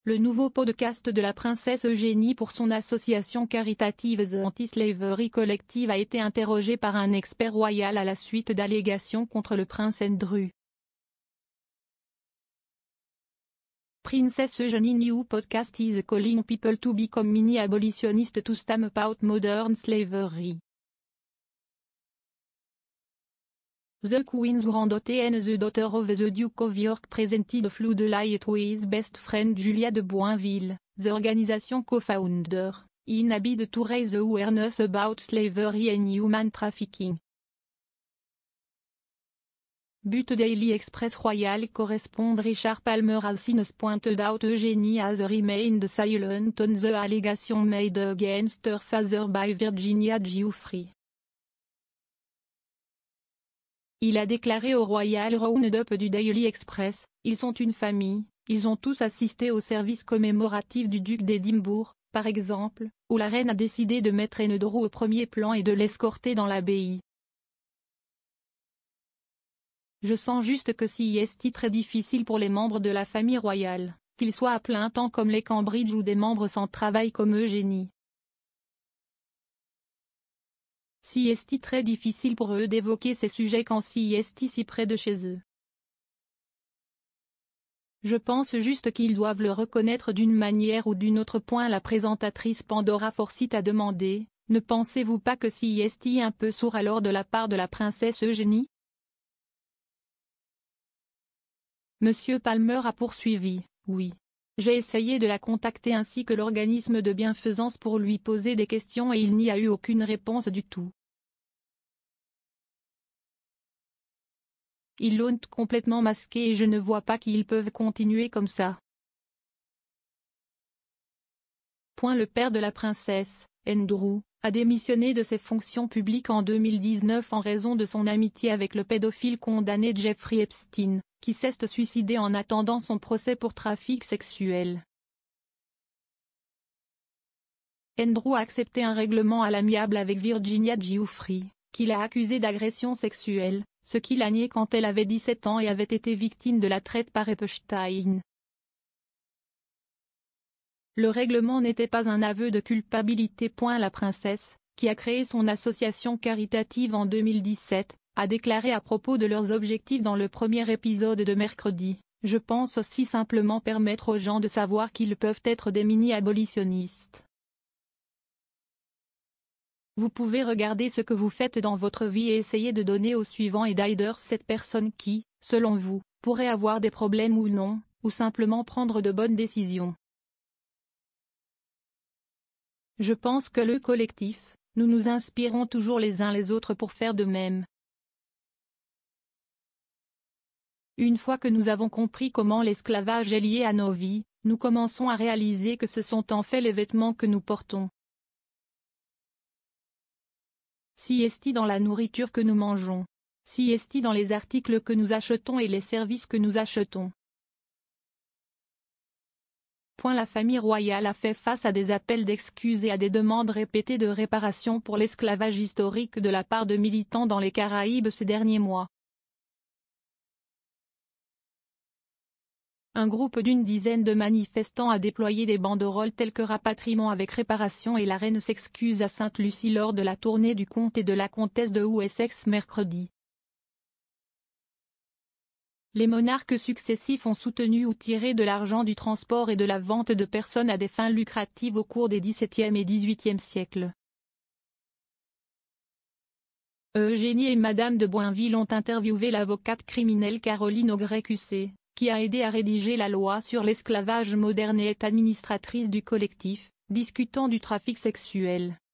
le nouveau podcast de la princesse Eugénie pour son association caritative The Anti-Slavery Collective a été interrogé par un expert royal à la suite d'allégations contre le prince Andrew. Princess Eugenie new podcast is calling people to become mini-abolitionists to stamp out modern slavery. The Queen's granddaughter and the daughter of the Duke of York presented floodlight to his best friend Julia de Boinville, the organization co-founder, in a bid to raise awareness about slavery and human trafficking. But Daily Express Royal correspondent Richard Palmer has since pointed out Eugenie has remained silent on the allegation made against her father by Virginia Giuffre. Il a déclaré au Royal Roundup du Daily Express, « Ils sont une famille, ils ont tous assisté au service commémoratif du duc d'Édimbourg, par exemple, où la reine a décidé de mettre Andrew au premier plan et de l'escorter dans l'abbaye. Je sens juste que c'est très difficile pour les membres de la famille royale, qu'ils soient à plein temps comme les Cambridge ou des membres sans travail comme Eugénie. C'est très difficile pour eux d'évoquer ces sujets quand c'est si près de chez eux. Je pense juste qu'ils doivent le reconnaître d'une manière ou d'une autre. » La présentatrice Pandora Forsyth a demandé, « Ne pensez-vous pas que c'est un peu sourd alors de la part de la princesse Eugénie ?» Monsieur Palmer a poursuivi, « Oui. J'ai essayé de la contacter ainsi que l'organisme de bienfaisance pour lui poser des questions et il n'y a eu aucune réponse du tout. Ils l'ont complètement masqué et je ne vois pas qu'ils peuvent continuer comme ça. » Le père de la princesse, Andrew, a démissionné de ses fonctions publiques en 2019 en raison de son amitié avec le pédophile condamné Jeffrey Epstein, qui s'est suicidé en attendant son procès pour trafic sexuel. Andrew a accepté un règlement à l'amiable avec Virginia Giuffre, qui l'a accusé d'agression sexuelle, ce qu'il a nié quand elle avait 17 ans et avait été victime de la traite par Epstein. Le règlement n'était pas un aveu de culpabilité. La princesse, qui a créé son association caritative en 2017, a déclaré à propos de leurs objectifs dans le premier épisode de mercredi, « Je pense aussi simplement permettre aux gens de savoir qu'ils peuvent être des mini-abolitionnistes. Vous pouvez regarder ce que vous faites dans votre vie et essayer de donner au suivant et d'aider cette personne qui, selon vous, pourrait avoir des problèmes ou non, ou simplement prendre de bonnes décisions. Je pense que le collectif, nous nous inspirons toujours les uns les autres pour faire de même. Une fois que nous avons compris comment l'esclavage est lié à nos vies, nous commençons à réaliser que ce sont en fait les vêtements que nous portons. C'est dans la nourriture que nous mangeons. C'est dans les articles que nous achetons et les services que nous achetons. La famille royale a fait face à des appels d'excuses et à des demandes répétées de réparation pour l'esclavage historique de la part de militants dans les Caraïbes ces derniers mois. Un groupe d'une dizaine de manifestants a déployé des banderoles telles que rapatriement avec réparation et la reine s'excuse à Sainte-Lucie lors de la tournée du comte et de la comtesse de Wessex mercredi. Les monarques successifs ont soutenu ou tiré de l'argent du transport et de la vente de personnes à des fins lucratives au cours des XVIIe et XVIIIe siècles. Eugénie et Madame de Boinville ont interviewé l'avocate criminelle Caroline Augret-Cussé, qui a aidé à rédiger la loi sur l'esclavage moderne et est administratrice du collectif, discutant du trafic sexuel.